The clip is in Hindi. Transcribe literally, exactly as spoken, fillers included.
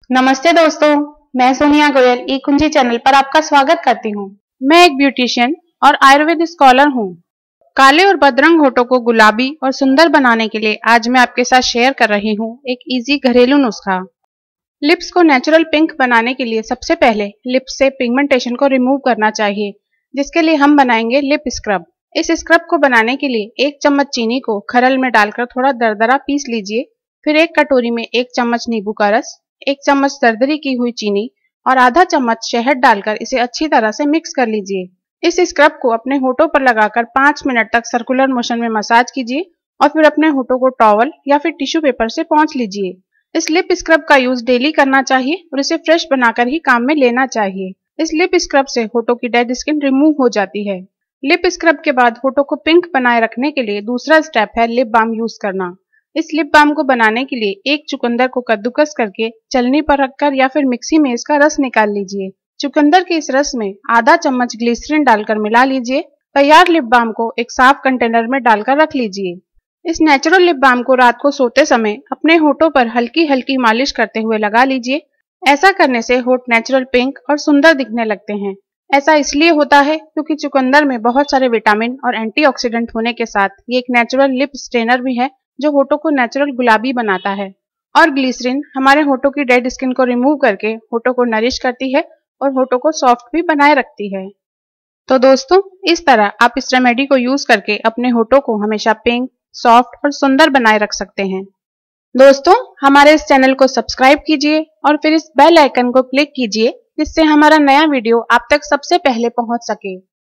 नमस्ते दोस्तों, मैं सोनिया गोयल ई कुंजी चैनल पर आपका स्वागत करती हूँ। मैं एक ब्यूटिशियन और आयुर्वेद स्कॉलर हूँ। काले और बदरंग होठों को गुलाबी और सुंदर बनाने के लिए आज मैं आपके साथ शेयर कर रही हूँ एक इजी घरेलू नुस्खा। लिप्स को नेचुरल पिंक बनाने के लिए सबसे पहले लिप्स से पिगमेंटेशन को रिमूव करना चाहिए, जिसके लिए हम बनाएंगे लिप स्क्रब। इस स्क्रब को बनाने के लिए एक चम्मच चीनी को खरल में डालकर थोड़ा दरदरा पीस लीजिए। फिर एक कटोरी में एक चम्मच नींबू का रस, एक चम्मच दरदरी की हुई चीनी और आधा चम्मच शहद डालकर इसे अच्छी तरह से मिक्स कर लीजिए। इस स्क्रब को अपने होठों पर लगाकर पाँच मिनट तक सर्कुलर मोशन में मसाज कीजिए और फिर अपने होठों को टॉवल या फिर टिश्यू पेपर से पोंछ लीजिए। इस लिप स्क्रब का यूज डेली करना चाहिए और इसे फ्रेश बनाकर ही काम में लेना चाहिए। इस लिप स्क्रब से होठों की डेड स्किन रिमूव हो जाती है। लिप स्क्रब के बाद होठों को पिंक बनाए रखने के लिए दूसरा स्टेप है लिप बाम यूज करना। इस लिप बाम को बनाने के लिए एक चुकंदर को कद्दूकस करके चलनी पर रखकर या फिर मिक्सी में इसका रस निकाल लीजिए। चुकंदर के इस रस में आधा चम्मच ग्लिसरीन डालकर मिला लीजिए। तैयार लिप बाम को एक साफ कंटेनर में डालकर रख लीजिए। इस नेचुरल लिप बाम को रात को सोते समय अपने होठों पर हल्की हल्की मालिश करते हुए लगा लीजिए। ऐसा करने से होठ नेचुरल पिंक और सुंदर दिखने लगते हैं। ऐसा इसलिए होता है क्योंकि चुकंदर में बहुत सारे विटामिन और एंटीऑक्सीडेंट होने के साथ ये एक नेचुरल लिप स्टेनर भी है जो होठों को नेचुरल गुलाबी बनाता है। और ग्लिसरीन हमारे होठों की डेड स्किन को रिमूव करके होठों को नरिश करती है और होठों को सॉफ्ट भी बनाए रखती है। तो दोस्तों, इस तरह आप इस रेमेडी को यूज करके अपने होठों को हमेशा पिंक, सॉफ्ट और सुंदर बनाए रख सकते हैं। दोस्तों, हमारे इस चैनल को सब्सक्राइब कीजिए और फिर इस बेल आइकन को क्लिक कीजिए, जिससे हमारा नया वीडियो आप तक सबसे पहले पहुंच सके।